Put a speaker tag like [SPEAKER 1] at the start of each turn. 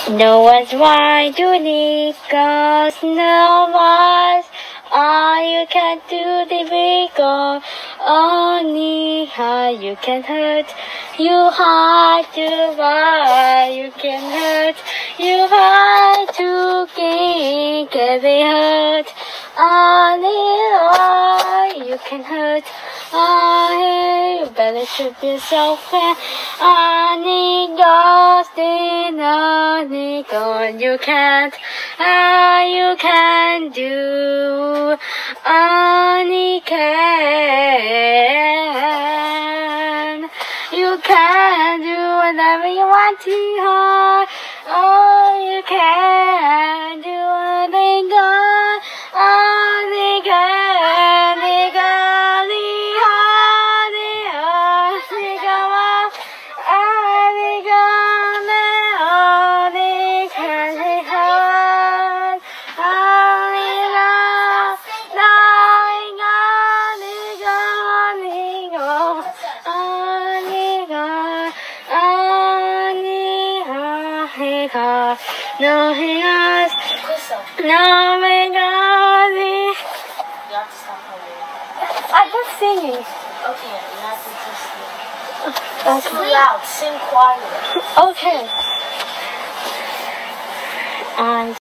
[SPEAKER 1] No one's why you need, 'cause no one's all you can do the big or only how you can hurt. You hard to why you can hurt. You hard to get be hurt. Only why you can hurt. Oh, you better treat yourself fair. Only ghost in only God you can't. You can do. Only can. You can do whatever you want to hard. Oh, you can do only God. Only God. Only God. No, he has. No, my God.
[SPEAKER 2] You have to stop humming.
[SPEAKER 1] I'm just singing.
[SPEAKER 2] Okay, you have to just sing.
[SPEAKER 1] Okay.
[SPEAKER 2] Sing loud, sing quiet.
[SPEAKER 1] Okay.